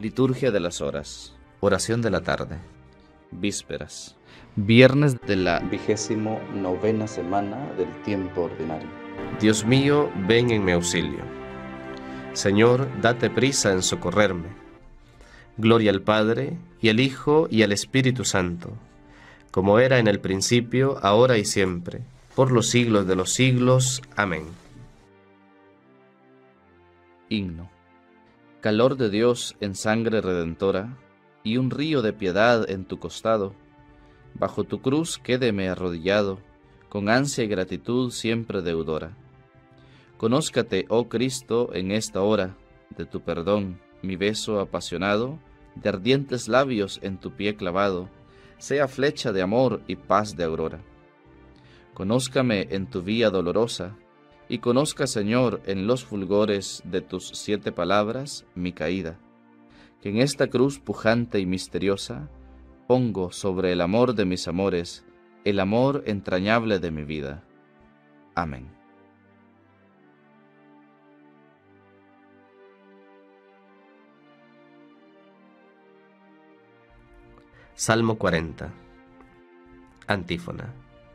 Liturgia de las horas. Oración de la tarde. Vísperas. Viernes de la 29ª semana del tiempo ordinario. Dios mío, ven en mi auxilio. Señor, date prisa en socorrerme. Gloria al Padre, y al Hijo, y al Espíritu Santo, como era en el principio, ahora y siempre, por los siglos de los siglos. Amén. Himno. Calor de Dios en sangre redentora, y un río de piedad en tu costado, bajo tu cruz quédeme arrodillado, con ansia y gratitud siempre deudora. Conózcate, oh Cristo, en esta hora, de tu perdón, mi beso apasionado, de ardientes labios en tu pie clavado, sea flecha de amor y paz de aurora. Conózcame en tu vía dolorosa, y conozca, Señor, en los fulgores de tus 7 palabras, mi caída, que en esta cruz pujante y misteriosa, pongo sobre el amor de mis amores, el amor entrañable de mi vida. Amén. Salmo 40. Antífona.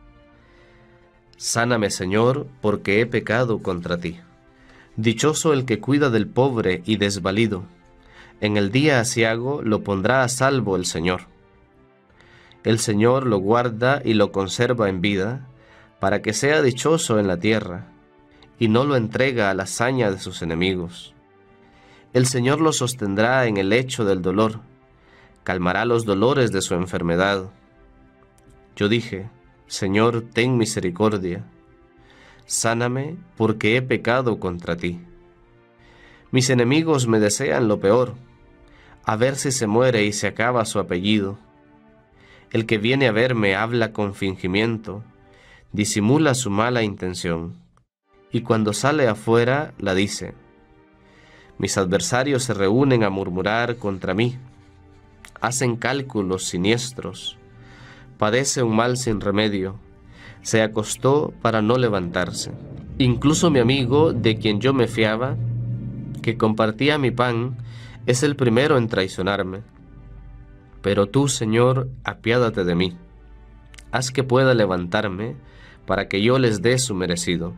Sáname, Señor, porque he pecado contra ti. Dichoso el que cuida del pobre y desvalido. En el día aciago lo pondrá a salvo el Señor. El Señor lo guarda y lo conserva en vida, para que sea dichoso en la tierra, y no lo entrega a la saña de sus enemigos. El Señor lo sostendrá en el lecho del dolor, calmará los dolores de su enfermedad. Yo dije: Señor, ten misericordia. Sáname, porque he pecado contra ti. Mis enemigos me desean lo peor, a ver si se muere y se acaba su apellido. El que viene a verme habla con fingimiento, disimula su mala intención, y cuando sale afuera la dice. Mis adversarios se reúnen a murmurar contra mí, hacen cálculos siniestros. Padece un mal sin remedio, se acostó para no levantarse. Incluso mi amigo, de quien yo me fiaba, que compartía mi pan, es el primero en traicionarme. Pero tú, Señor, apiádate de mí. Haz que pueda levantarme, para que yo les dé su merecido.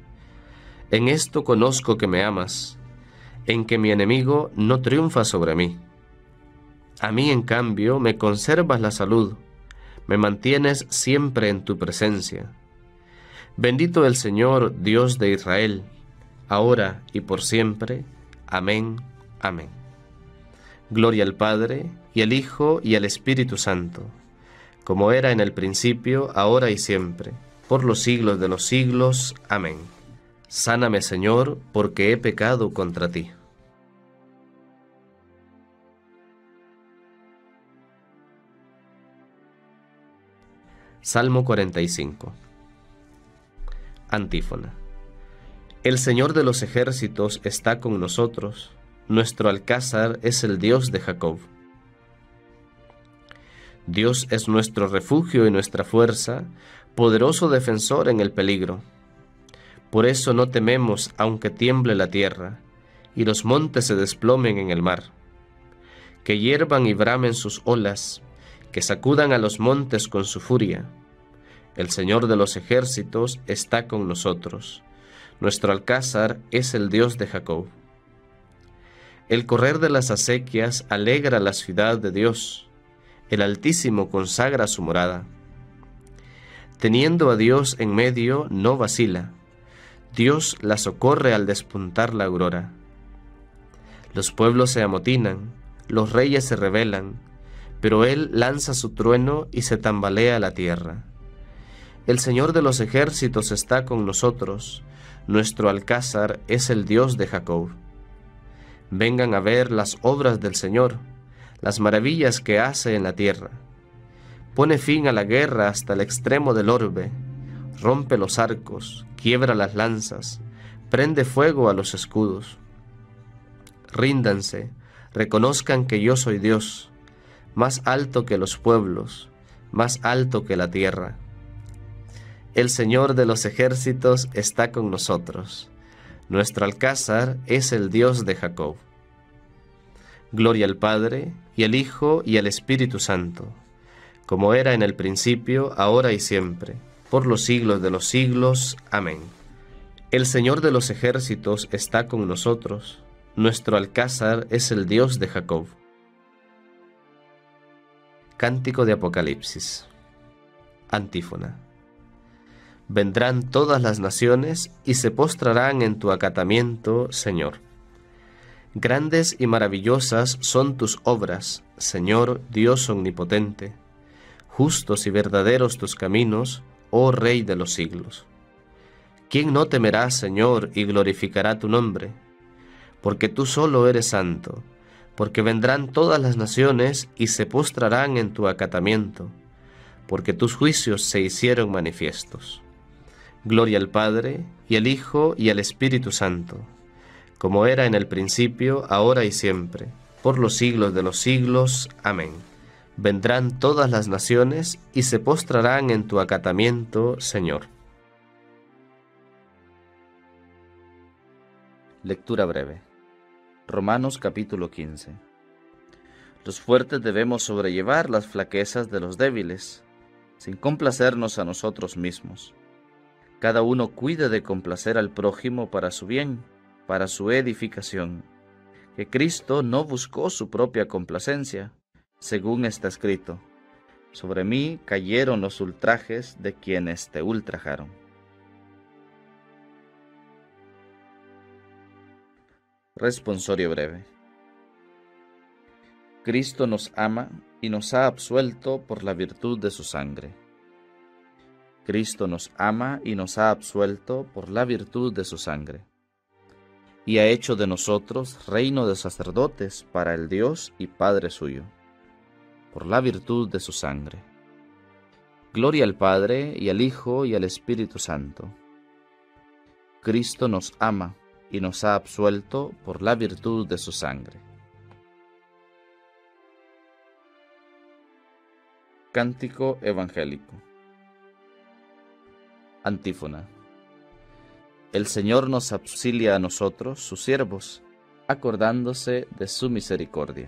En esto conozco que me amas, en que mi enemigo no triunfa sobre mí. A mí, en cambio, me conservas la salud, me mantienes siempre en tu presencia. Bendito el Señor, Dios de Israel, ahora y por siempre. Amén. Amén. Gloria al Padre, y al Hijo, y al Espíritu Santo, como era en el principio, ahora y siempre, por los siglos de los siglos. Amén. Sáname, Señor, porque he pecado contra ti. Salmo 45. Antífona. El Señor de los ejércitos está con nosotros, nuestro alcázar es el Dios de Jacob. Dios es nuestro refugio y nuestra fuerza, poderoso defensor en el peligro. Por eso no tememos aunque tiemble la tierra, y los montes se desplomen en el mar. Que hiervan y bramen sus olas, que sacudan a los montes con su furia. El Señor de los ejércitos está con nosotros. Nuestro alcázar es el Dios de Jacob. El correr de las acequias alegra la ciudad de Dios. El Altísimo consagra su morada. Teniendo a Dios en medio, no vacila. Dios la socorre al despuntar la aurora. Los pueblos se amotinan, los reyes se rebelan, pero Él lanza su trueno y se tambalea la tierra. El Señor de los ejércitos está con nosotros, nuestro alcázar es el Dios de Jacob. Vengan a ver las obras del Señor, las maravillas que hace en la tierra. Pone fin a la guerra hasta el extremo del orbe, rompe los arcos, quiebra las lanzas, prende fuego a los escudos. Ríndanse, reconozcan que yo soy Dios, más alto que los pueblos, más alto que la tierra. El Señor de los ejércitos está con nosotros. Nuestro alcázar es el Dios de Jacob. Gloria al Padre, y al Hijo, y al Espíritu Santo, como era en el principio, ahora y siempre, por los siglos de los siglos. Amén. El Señor de los ejércitos está con nosotros, nuestro alcázar es el Dios de Jacob. Cántico de Apocalipsis. Antífona. Vendrán todas las naciones y se postrarán en tu acatamiento, Señor. Grandes y maravillosas son tus obras, Señor Dios omnipotente. Justos y verdaderos tus caminos, oh Rey de los siglos. ¿Quién no temerá, Señor, y glorificará tu nombre? Porque tú solo eres santo, porque vendrán todas las naciones y se postrarán en tu acatamiento, porque tus juicios se hicieron manifiestos. Gloria al Padre, y al Hijo, y al Espíritu Santo, como era en el principio, ahora y siempre, por los siglos de los siglos. Amén. Vendrán todas las naciones y se postrarán en tu acatamiento, Señor. Lectura breve. Romanos capítulo 15. Los fuertes debemos sobrellevar las flaquezas de los débiles, sin complacernos a nosotros mismos. Cada uno cuide de complacer al prójimo para su bien, para su edificación, que Cristo no buscó su propia complacencia, según está escrito: sobre mí cayeron los ultrajes de quienes te ultrajaron. Responsorio breve. Cristo nos ama y nos ha absuelto por la virtud de su sangre. Cristo nos ama y nos ha absuelto por la virtud de su sangre, y ha hecho de nosotros reino de sacerdotes para el Dios y Padre suyo, por la virtud de su sangre. Gloria al Padre, y al Hijo, y al Espíritu Santo. Cristo nos ama y nos ha absuelto por la virtud de su sangre. Cántico evangélico. Antífona. El Señor nos auxilia a nosotros, sus siervos, acordándose de su misericordia.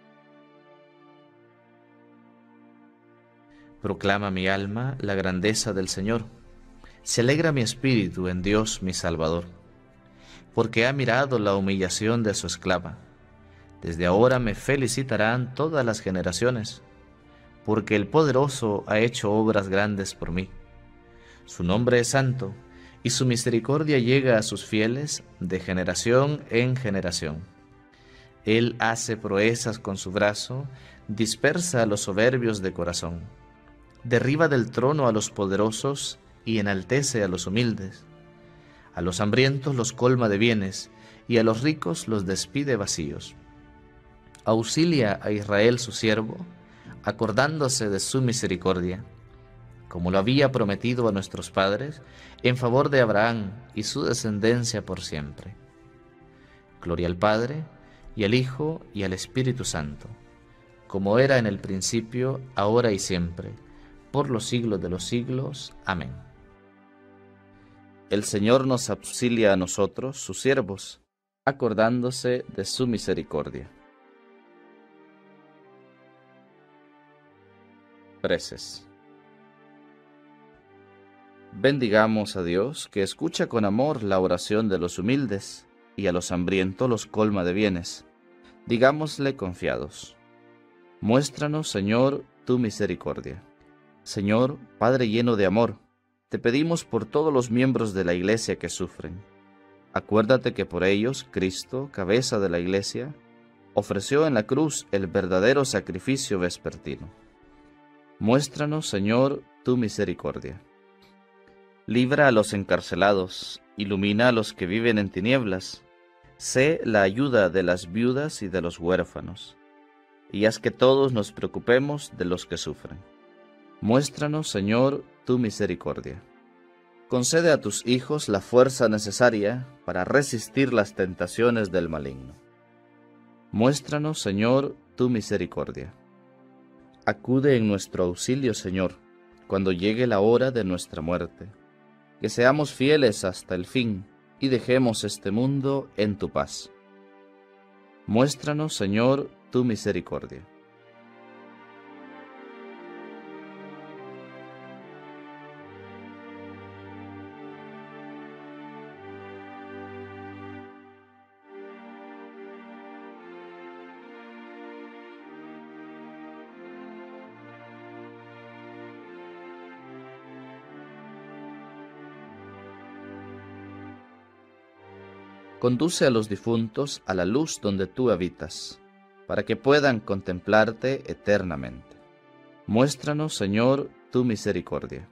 Proclama mi alma la grandeza del Señor. Se alegra mi espíritu en Dios mi Salvador, porque ha mirado la humillación de su esclava. Desde ahora me felicitarán todas las generaciones, porque el Poderoso ha hecho obras grandes por mí. Su nombre es santo, y su misericordia llega a sus fieles de generación en generación. Él hace proezas con su brazo, dispersa a los soberbios de corazón. Derriba del trono a los poderosos y enaltece a los humildes. A los hambrientos los colma de bienes, y a los ricos los despide vacíos. Auxilia a Israel su siervo, acordándose de su misericordia, como lo había prometido a nuestros padres, en favor de Abraham y su descendencia por siempre. Gloria al Padre, y al Hijo, y al Espíritu Santo, como era en el principio, ahora y siempre, por los siglos de los siglos. Amén. El Señor nos auxilia a nosotros, sus siervos, acordándose de su misericordia. Preces. Bendigamos a Dios, que escucha con amor la oración de los humildes, y a los hambrientos los colma de bienes. Digámosle confiados: muéstranos, Señor, tu misericordia. Señor, Padre lleno de amor, te pedimos por todos los miembros de la Iglesia que sufren. Acuérdate que por ellos Cristo, cabeza de la Iglesia, ofreció en la cruz el verdadero sacrificio vespertino. Muéstranos, Señor, tu misericordia. Libra a los encarcelados, ilumina a los que viven en tinieblas, sé la ayuda de las viudas y de los huérfanos, y haz que todos nos preocupemos de los que sufren. Muéstranos, Señor, tu misericordia. Concede a tus hijos la fuerza necesaria para resistir las tentaciones del maligno. Muéstranos, Señor, tu misericordia. Acude en nuestro auxilio, Señor, cuando llegue la hora de nuestra muerte. Que seamos fieles hasta el fin y dejemos este mundo en tu paz. Muéstranos, Señor, tu misericordia. Conduce a los difuntos a la luz donde tú habitas, para que puedan contemplarte eternamente. Muéstranos, Señor, tu misericordia.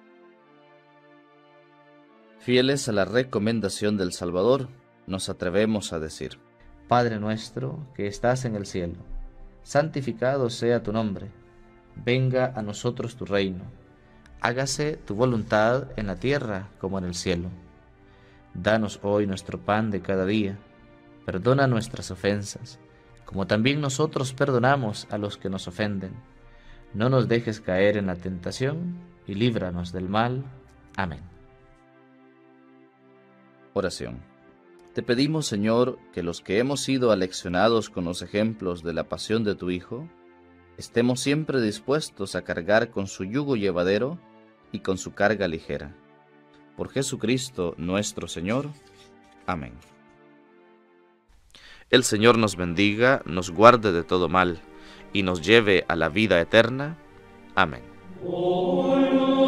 Fieles a la recomendación del Salvador, nos atrevemos a decir: Padre nuestro que estás en el cielo, santificado sea tu nombre. Venga a nosotros tu reino. Hágase tu voluntad en la tierra como en el cielo. Danos hoy nuestro pan de cada día. Perdona nuestras ofensas, como también nosotros perdonamos a los que nos ofenden. No nos dejes caer en la tentación, y líbranos del mal. Amén. Oración. Te pedimos, Señor, que los que hemos sido aleccionados con los ejemplos de la pasión de tu Hijo, estemos siempre dispuestos a cargar con su yugo llevadero y con su carga ligera. Por Jesucristo nuestro Señor. Amén. El Señor nos bendiga, nos guarde de todo mal, y nos lleve a la vida eterna. Amén.